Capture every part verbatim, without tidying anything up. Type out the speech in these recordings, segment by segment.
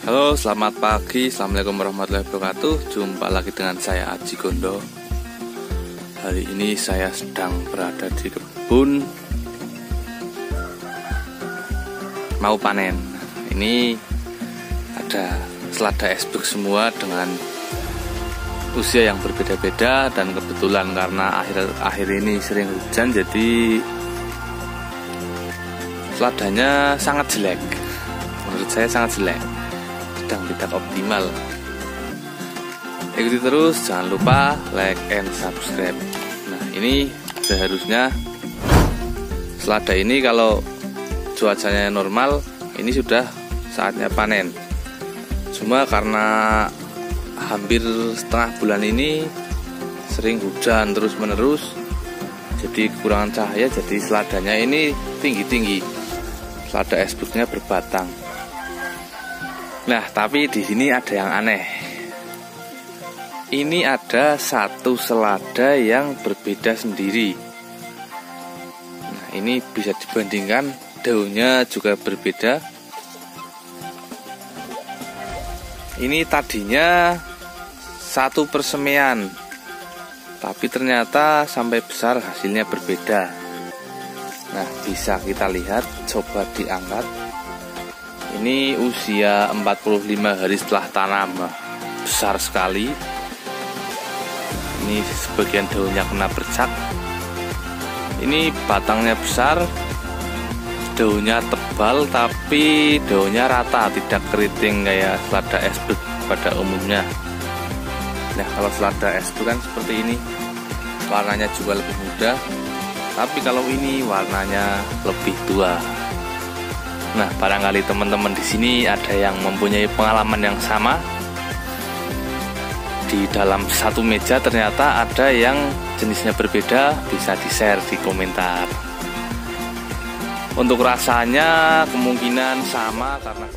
Halo, selamat pagi. Assalamualaikum warahmatullahi wabarakatuh. Jumpa lagi dengan saya Aji Gondo. Hari ini saya sedang berada di kebun, mau panen. Ini ada selada esbek semua dengan usia yang berbeda-beda, dan kebetulan karena akhir-akhir ini sering hujan, jadi seladanya sangat jelek. Menurut saya sangat jelek, sedang tidak optimal. Ikuti terus, jangan lupa like and subscribe. Nah, ini seharusnya selada ini kalau cuacanya normal, ini sudah saatnya panen. Cuma karena hampir setengah bulan ini sering hujan terus menerus, jadi kekurangan cahaya, jadi seladanya ini tinggi-tinggi, selada esbeknya berbatang. Nah, tapi di sini ada yang aneh. Ini ada satu selada yang berbeda sendiri. Nah, ini bisa dibandingkan, daunnya juga berbeda. Ini tadinya satu persemaian, tapi ternyata sampai besar hasilnya berbeda. Nah, bisa kita lihat, coba diangkat. Ini usia empat puluh lima hari setelah tanam. Besar sekali. Ini sebagian daunnya kena bercak. Ini batangnya besar, daunnya tebal, tapi daunnya rata, tidak keriting kayak selada esbek pada umumnya. Nah, kalau selada esbek kan seperti ini, warnanya juga lebih muda, tapi kalau ini warnanya lebih tua. Nah, barangkali teman-teman di sini ada yang mempunyai pengalaman yang sama. Di dalam satu meja ternyata ada yang jenisnya berbeda, bisa di-share di komentar. Untuk rasanya kemungkinan sama karena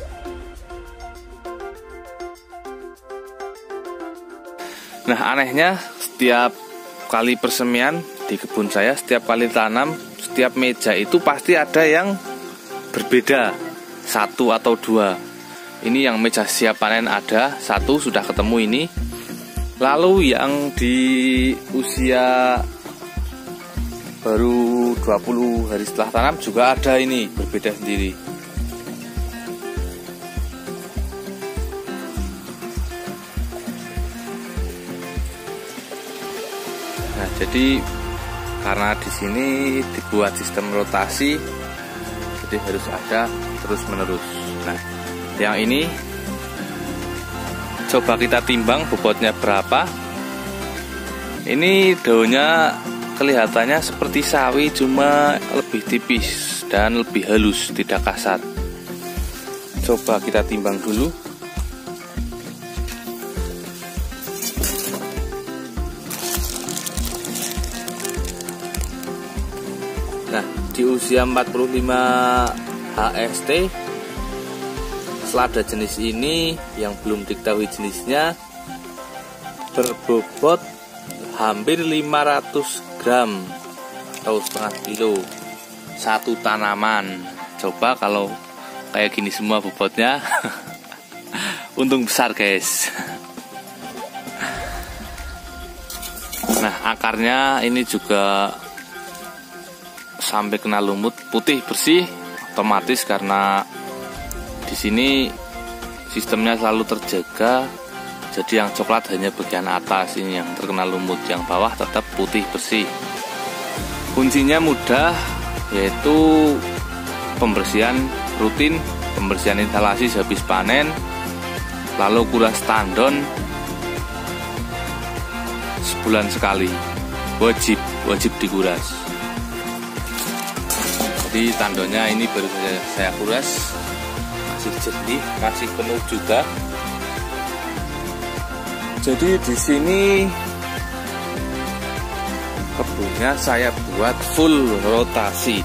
Nah, anehnya setiap kali persemaian di kebun saya, setiap kali tanam, setiap meja itu pasti ada yang berbeda, satu atau dua. Ini yang meja siap panen ada satu, sudah ketemu ini. Lalu yang di usia baru dua puluh hari setelah tanam juga ada, ini berbeda sendiri. Nah, jadi karena di sini dibuat sistem rotasi, jadi harus ada terus menerus. Nah, yang ini coba kita timbang bobotnya berapa. Ini daunnya kelihatannya seperti sawi, cuma lebih tipis dan lebih halus, tidak kasar. Coba kita timbang dulu. Nah, di usia empat puluh lima H S T, selada jenis ini yang belum diketahui jenisnya berbobot hampir lima ratus gram atau setengah kilo satu tanaman. Coba kalau kayak gini semua bobotnya, untung besar guys. Nah, akarnya ini juga sampai kena lumut, putih bersih otomatis, karena di sini sistemnya selalu terjaga. Jadi yang coklat hanya bagian atas ini yang terkena lumut, yang bawah tetap putih bersih. Kuncinya mudah, yaitu pembersihan rutin, pembersihan instalasi sehabis panen, lalu kuras tandon sebulan sekali, wajib wajib dikuras. Jadi tandonnya ini baru saja saya kuras, masih jernih, masih penuh juga. Jadi di sini kebunnya saya buat full rotasi.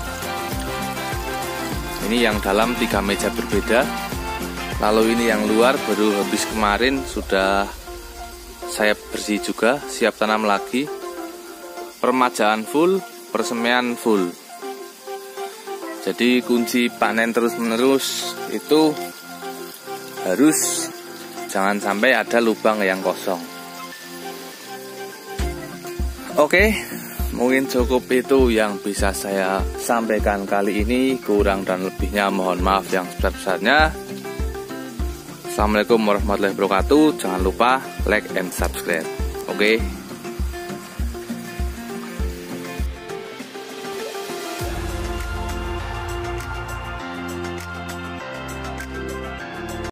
Ini yang dalam tiga meja berbeda, lalu ini yang luar baru habis kemarin, sudah saya bersih juga, siap tanam lagi. Permajaan full, persemaian full. Jadi kunci panen terus menerus itu harus jangan sampai ada lubang yang kosong. Oke, mungkin cukup itu yang bisa saya sampaikan kali ini. Kurang dan lebihnya mohon maaf yang sebesar-besarnya. Assalamualaikum warahmatullahi wabarakatuh. Jangan lupa like and subscribe. Oke.